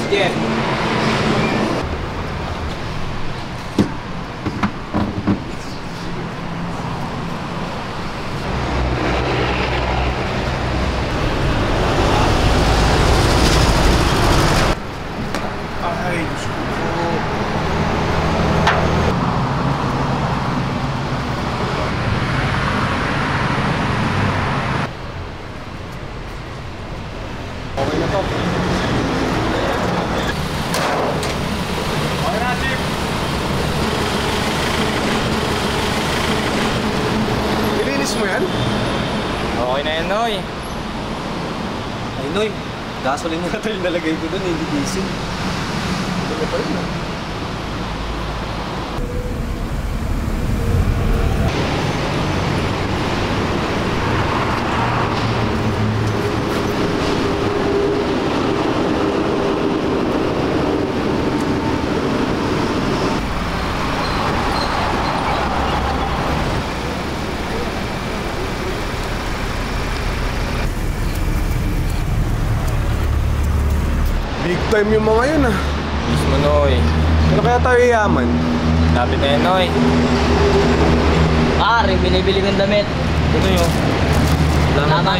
Yeah. Ay, Diyos ko. Okay na to. Okay na, Chief. Nilinis mo yan? Okay na yan, Noy. Ay, Noy, gasoline na ito yung nalagay ko doon, hindi diesel. Ano pa rin, ah? Big time yung mga yun, ah. Mismo, Noy. Ano kaya tayo yaman? Lapit na yan, Noy. Pare, binibili kong damit. Ito yun. Salamat, Noy.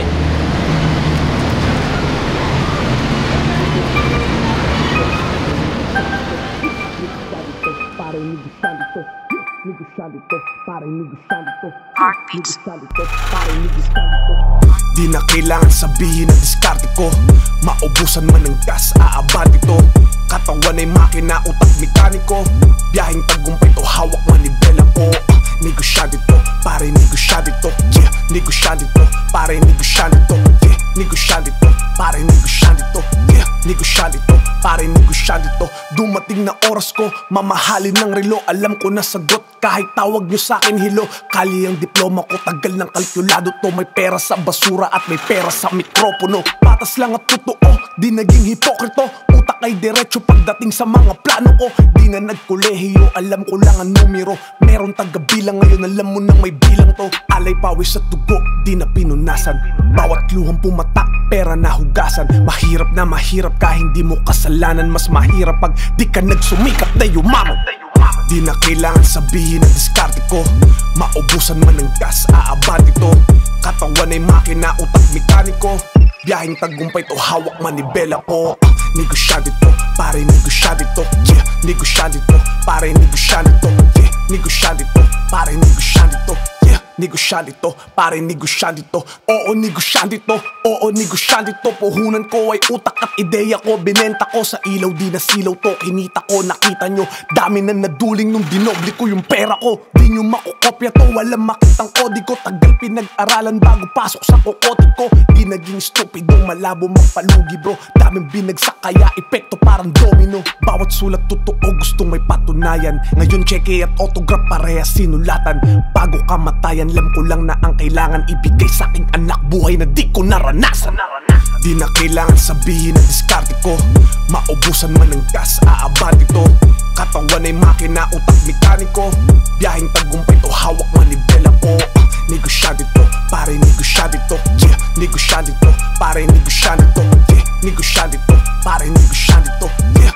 Di na kailangan sabihin na diskarte ko. Maubusan man ng gas, aabad ito. Katawan ay makina, utak mekaniko. Biyaheng tagumpay to, hawak manibela ko. Negosyante to, pare negosyante to. Yeah, negosyante to, pare negosyante to. Yeah, negosyante to, pare negosyante to. Yeah, negosyante to, pare negosyante to. Dumating na oras ko, mamahalin ng relo. Alam ko na sagot, kahit tawag nyo sa'kin hilo. Kali ang diploma ko, tagal ng kalkulado to. May pera sa basura at may pera sa mikropono. Patas lang at totoo, di naging hipokrito. Utak ay diretso pagdating sa mga plano ko. Di na nagkolehiyo, alam ko lang ang numero. Meron tagabilang ngayon, alam mo nang may bilang to. Alay pawis sa tugo, di na pinunasan. Bawat luhang pumatak, pera na hugasan. Mahirap na mahirap ka, hindi mo kasalanan. Mas mahirap pag di ka nagsumikap na yumaman. Di na kailangan sabihin na diskarte ko. Maubusan man ng gas, aabad ito. Katawan ay makina, utak mekaniko. Biyaheng tagumpay to, hawak manibela ko. Negosyante to, pare negosyante to. Yeah, negosyante to, pare negosyante to. Yeah, negosyante to, pare negosyante to. Yeah, negosyante to, pare negosyante to. Oo, negosyante to, oo, negosyante to. Puhunan ko ay utak at ideya ko. Binenta ko sa ilaw, di na silaw to. Kinita ko, nakita nyo, dami na naduling nung dinoble ko yung pera ko. Di nyo makukopya to, walang makitang kodigo. Tagal pinag-aralan bago pasok sa kukote ko. Di naging stupido, malabo magpalugi bro. Daming binagsak kaya epekto parang domino. Bawat sulat totoo, gustong may patunayan. Ngayon cheque at autograph parehas sinulatan. Bago kamatayan, alam ko lang na ang kailangan ibigay sa aking anak buhay na di ko naranasan. Di na kailangan sabihin na diskarte ko. Maubusan man ng gas, aabad ito. Katawan ay makina, utak mekaniko. Biyaheng tagumpay to, hawak manibela ko. Negosyante to, pare negosyante to. Yeah, negosyante to, pare negosyante to. Yeah, negosyante to, pare negosyante to. Yeah.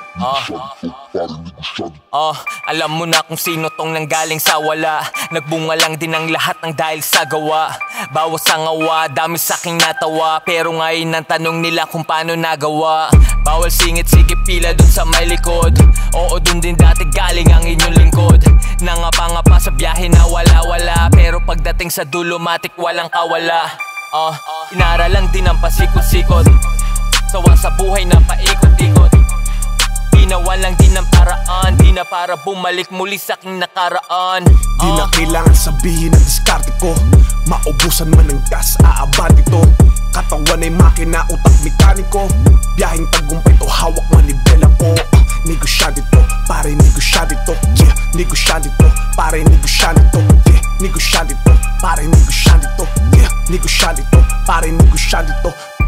Alam mo na kung sino tong nanggaling sa wala. Nagbunga lang din ang lahat ng dahil sa gawa. Bawas ang awa, dami sa'king natawa. Pero ngayon ang tanong nila kung paano nagawa. Bawal singit, sige pila dun sa may likod. Oo, dun din dati galing ang inyong lingkod. Nangapa-ngapa sa biyahe na wala-wala. Pero pagdating sa dulo, matik walang kawala. Inaralan din ang pasikot-sikot. Sawa sa buhay na paikot-ikot. Ginawa lang din ang paraan, di na para bumalik muli sa aking nakaraan. Di na kailangan sabihin na diskarte ko. Maubusan man ng gas, aabad ito. Katawan ay makina, utak mekaniko. Biyaheng tagumpay to, hawak manibela ko. Negosyante to, pare negosyante to. Yeah, negosyante to, pare negosyante to. Yeah, negosyante to, pare negosyante to. Yeah, negosyante to, pare negosyante to.